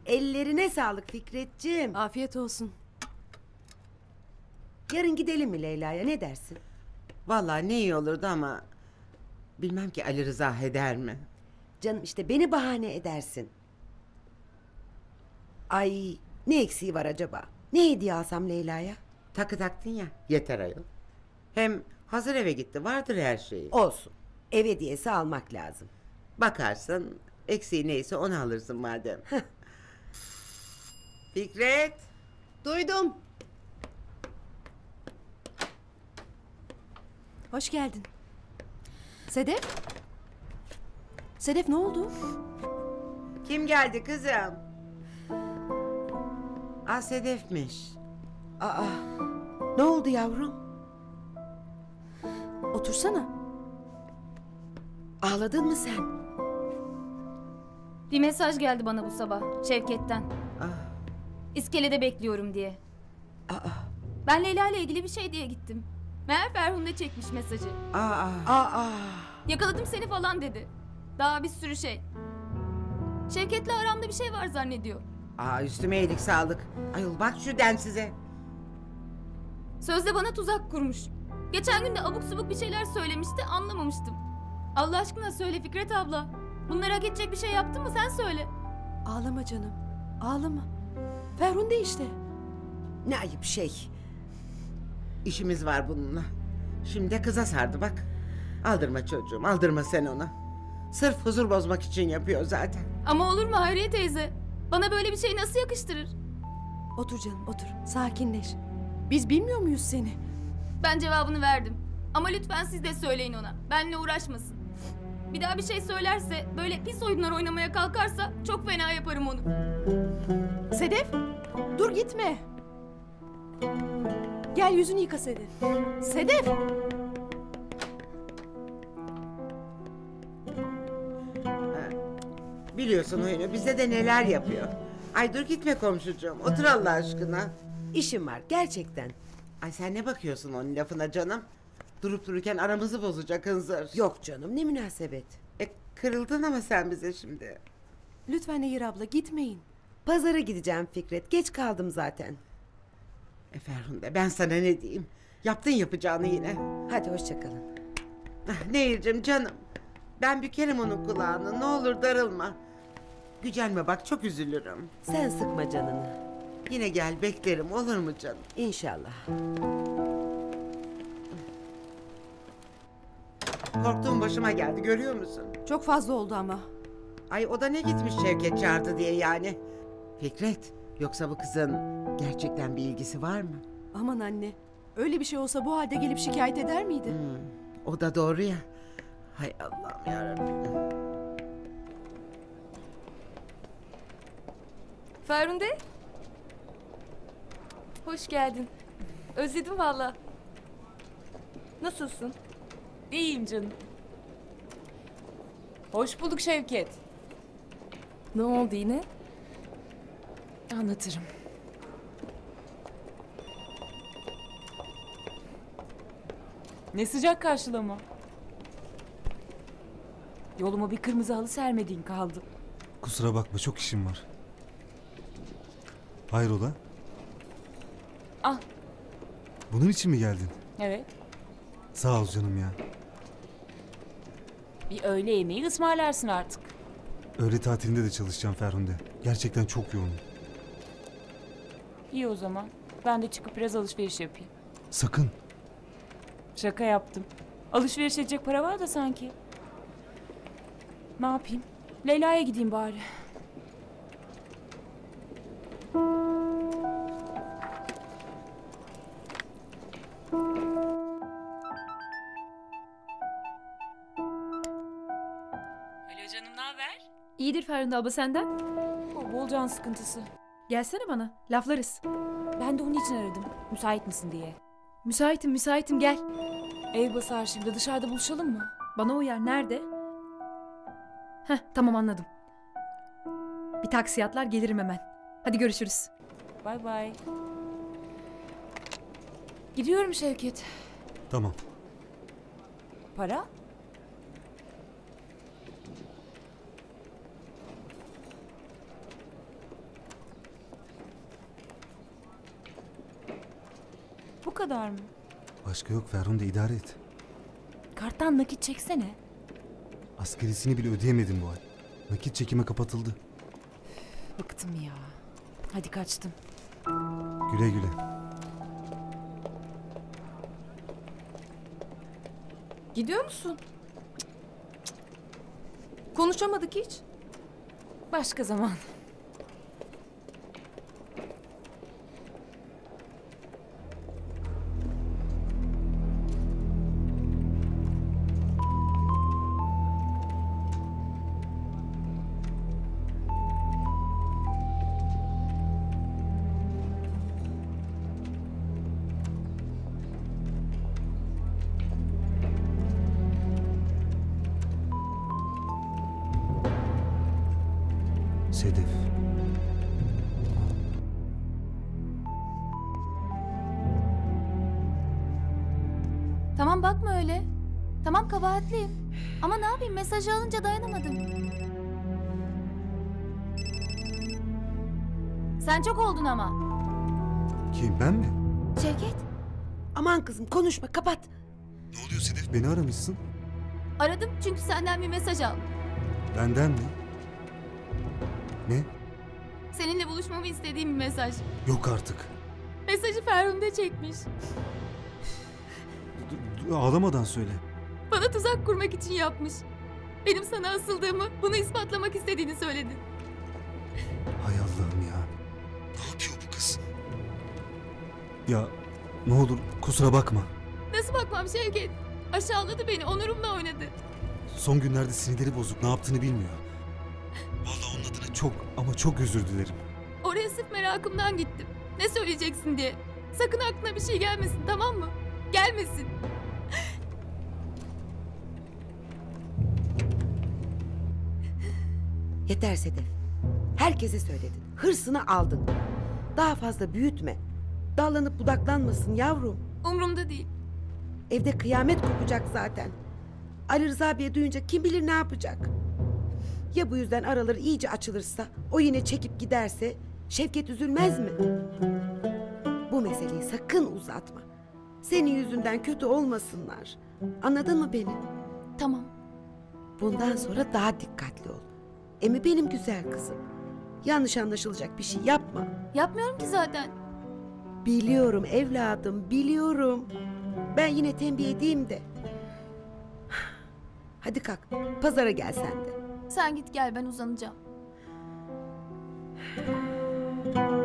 Ellerine sağlık Fikretciğim. Afiyet olsun. Yarın gidelim mi Leyla'ya, ne dersin? Vallahi ne iyi olurdu ama bilmem ki Ali Rıza eder mi? Canım işte beni bahane edersin. Ay ne eksiği var acaba? Ne hediye alsam Leyla'ya? Takı taktın ya, yeter ayol. Hem hazır eve gitti, vardır her şeyi. Olsun. Ev hediyesi almak lazım. Bakarsın, eksiği neyse onu alırsın madem. Fikret. Duydum. Hoş geldin. Sedef? Sedef ne oldu? Kim geldi kızım? Sedef'miş. Aa, ne oldu yavrum? Otursana. Ağladın mı sen? Bir mesaj geldi bana bu sabah Şevket'ten. Ah, İskelede bekliyorum diye. Aa, Ben Leyla ile ilgili bir şey diye gittim. Meğer Ferhunde çekmiş mesajı. aa. Yakaladım seni falan dedi. Daha bir sürü şey. Şevket'le aramda bir şey var zannediyor. Üstüme iyilik sağlık. Ayol bak şu densize. Sözde bana tuzak kurmuş. Geçen gün de abuk subuk bir şeyler söylemişti, anlamamıştım. Allah aşkına söyle Fikret abla. Bunları hak edecek bir şey yaptın mı, sen söyle. Ağlama canım. Ağlama. Ferhunde işte. Ne ayıp şey. İşimiz var bununla. Şimdi de kıza sardı bak. Aldırma çocuğum, aldırma sen ona. Sırf huzur bozmak için yapıyor zaten. Ama olur mu Hayriye teyze? Bana böyle bir şey nasıl yakıştırır? Otur canım otur. Sakinleş. Biz bilmiyor muyuz seni? Ben cevabını verdim. Ama lütfen siz de söyleyin ona. Benimle uğraşmasın. Bir daha bir şey söylerse, böyle pis oyunlar oynamaya kalkarsa çok fena yaparım onu. Sedef! Dur gitme. Gel yüzünü yıka Sedef. Sedef! Biliyorsun oyunu, bize de neler yapıyor. Ay dur gitme komşucuğum, otur Allah aşkına. İşim var gerçekten. Ay sen ne bakıyorsun onun lafına canım? Durup dururken aramızı bozacak hınzır. Yok canım, ne münasebet. Kırıldın ama sen bize şimdi. Lütfen Nehir abla gitmeyin. Pazara gideceğim Fikret, geç kaldım zaten. Ferhunde ben sana ne diyeyim? Yaptın yapacağını yine. Hadi hoşça kalın. Nehir'cim canım. Ben bükerim onun kulağını, ne olur darılma. Gücenme bak, çok üzülürüm. Sen sıkma canını. Yine gel beklerim, olur mu canım? İnşallah. Korktuğum başıma geldi, görüyor musun? Çok fazla oldu ama. Ay o da ne gitmiş Şevket çağırdı diye yani. Fikret, yoksa bu kızın gerçekten bir ilgisi var mı? Aman anne. Öyle bir şey olsa bu halde gelip şikayet eder miydi? O da doğru ya. Hay Allah'ım yarabbim. Ferhunde. Hoş geldin. Özledim valla. Nasılsın? İyiyim canım. Hoş bulduk Şevket. Ne oldu yine? Anlatırım. Ne sıcak karşılama. Yoluma bir kırmızı halı sermediğin kaldı. Kusura bakma, çok işim var. Hayrola? Al. Bunun için mi geldin? Evet. Sağ ol canım ya. Bir öğle yemeği ısmarlarsın artık. Öğle tatilinde de çalışacağım Ferhunde. Gerçekten çok yoğunum. İyi o zaman. Ben de çıkıp biraz alışveriş yapayım. Sakın. Şaka yaptım. Alışveriş edecek para var da sanki. Ne yapayım? Leyla'ya gideyim bari. Alo canım, ne haber? İyidir Ferhunde abla, senden? Bol can sıkıntısı. Gelsene bana, laflarız. Ben de onun için aradım. Müsait misin diye. Müsaitim gel. Ev basar şimdi, dışarıda buluşalım mı? Bana uyar, nerede? Heh, tamam anladım. Bir taksi atlar gelirim hemen. Hadi görüşürüz. Bay bay. Gidiyorum Şevket. Tamam. Para? kadar mı? Başka yok Ferhunde, idare et. Karttan nakit çeksene. Askerisini bile ödeyemedim bu ay. Nakit çekime kapatıldı. Bıktım ya. Hadi kaçtım. Güle güle. Gidiyor musun? Konuşamadık hiç. Başka zaman. Sedef. Tamam bakma öyle. Tamam kabahatliyim. Ama ne yapayım mesajı alınca dayanamadım. Sen çok oldun ama. Kim, ben mi? Şevket, Aman kızım konuşma, kapat. Ne oluyor Sedef? Beni aramışsın. aradım çünkü senden bir mesaj aldım. Benden mi? Ne? Seninle buluşmamı istediğim bir mesaj. Yok artık. Mesajı Ferhunde çekmiş. Ağlamadan söyle. Bana tuzak kurmak için yapmış. Benim sana asıldığımı, bunu ispatlamak istediğini söyledi. Hay Allah'ım ya. Ne yapıyor bu kız? Ya ne olur kusura bakma. Nasıl bakmam Şevket? Aşağıladı beni, onurumla oynadı. Son günlerde sinirleri bozuk, ne yaptığını bilmiyor. Vallahi onun adına çok ama çok özür dilerim. Oraya sırf merakımdan gittim. Ne söyleyeceksin diye. Sakın aklına bir şey gelmesin, tamam mı? Gelmesin. Yeter Sedef. Herkese söyledin. Hırsını aldın. Daha fazla büyütme. Dallanıp budaklanmasın yavrum. Umrumda değil. Evde kıyamet kopacak zaten. Ali Rıza abiye duyunca kim bilir ne yapacak. Ya bu yüzden araları iyice açılırsa, o yine çekip giderse Şevket üzülmez mi? Bu meseleyi sakın uzatma. Senin yüzünden kötü olmasınlar. Anladın mı beni? Tamam. Bundan sonra daha dikkatli ol. Emi benim güzel kızım. Yanlış anlaşılacak bir şey yapma. Yapmıyorum ki zaten. Biliyorum evladım, biliyorum. Ben yine tembih edeyim de. Hadi kalk, pazara gel sen de. Sen git gel, ben uzanacağım.